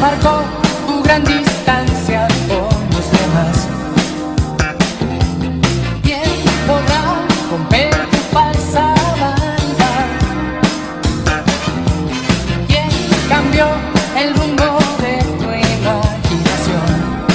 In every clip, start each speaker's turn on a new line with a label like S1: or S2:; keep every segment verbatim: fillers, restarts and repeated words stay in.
S1: marcó tu gran distancia con los demás. ¿Quién podrá romper tu falsa vanidad? ¿Quién cambió el rumbo de tu imaginación?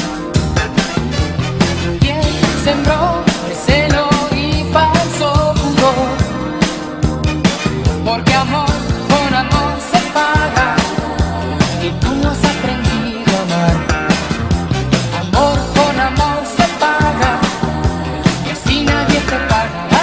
S1: ¿Quién sembró recelo y falso pudor? Porque amor con amor se paga, y tú no has aprendido a amar. Amor con amor se paga, y así nadie te pagará.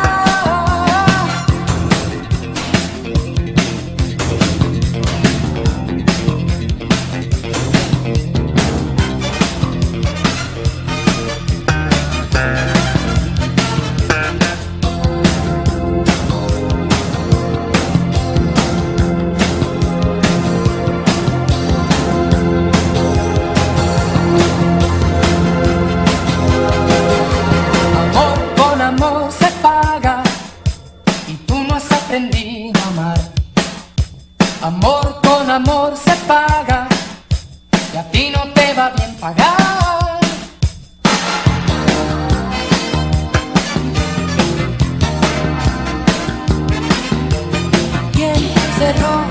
S1: Amor se paga, y tú no has aprendido a amar. Amor con amor se paga, y a ti no te va bien pagar. ¿Quién cerró